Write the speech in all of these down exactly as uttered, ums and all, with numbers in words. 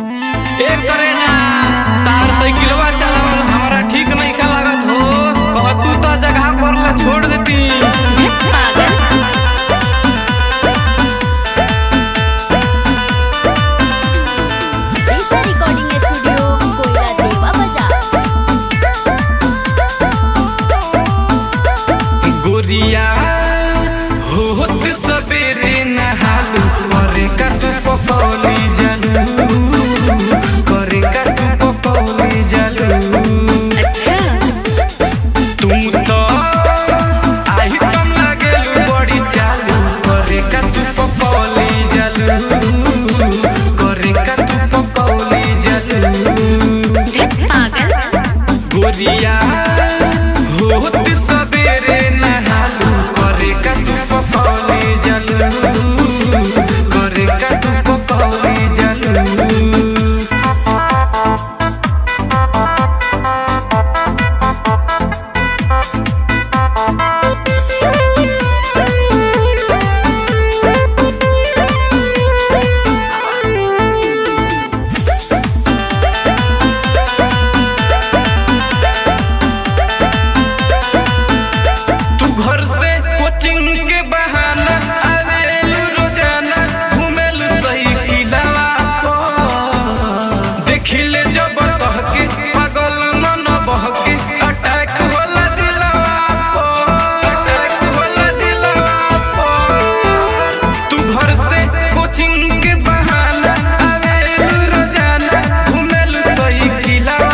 एक करे ना तार साइकिलवा चलावल हमरा ठीक नहीं का लागत हो। कह तू तो जगह पर ला छोड़ देती। पागल ऐसा रिकॉर्डिंग स्टूडियो कोयला देवा बाजार। गोरिया होत सबेरे नहालू करे का तू पकौली जालू करे का तू पकौली जालू। अच्छा तुम तो आई कम लागेलू बड़ी चालू करे का तू पकौली जालू करे का तू पकौली जालू। पागल गोरिया होत सबेरे नहालू करे का तू पकौली जालू करे का तू पकौली जालू। तू घर से कोचिंग के बहाना आवेलू रोजाना घूमेलू सही किलावा देखिले जब तहके पागल मन बहके अटैक होला दिलवा अटैक होला दिलवा। तू घर से कोचिंग के बहाना आवेलू रोजाना घूमेलू सही किलावा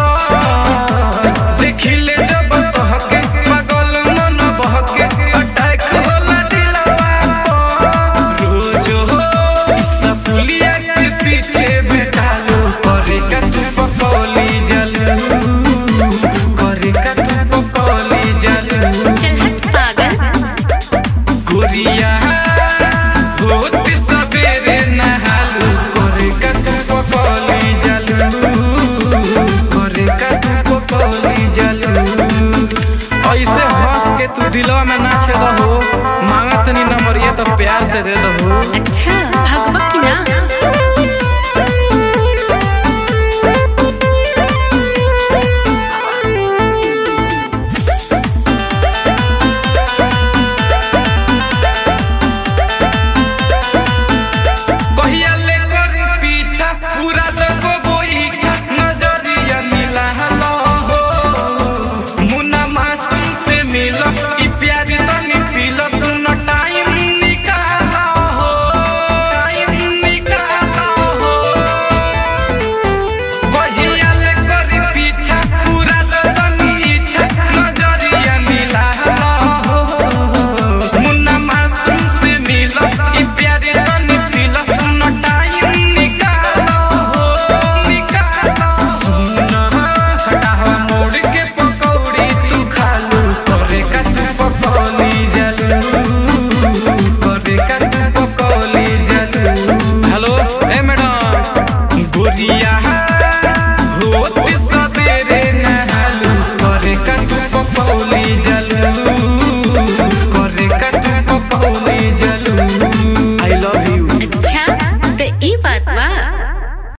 देखिले जब तहके पागल मन बहके अटैक होला दिलवा। रोज हो इस पुलिया के पीछे बैठालू करे का तू पकौली जालू करे का तू पकौली जालू। चल हट पागल गोरिया होत सबेरे नहालू करे का तू पकौली जालू करे का तू पकौली जालू। ऐसे हंस के तू दिलवा में ना छेद हो मांगत नहीं नंबर ये तो प्यार से दे दो।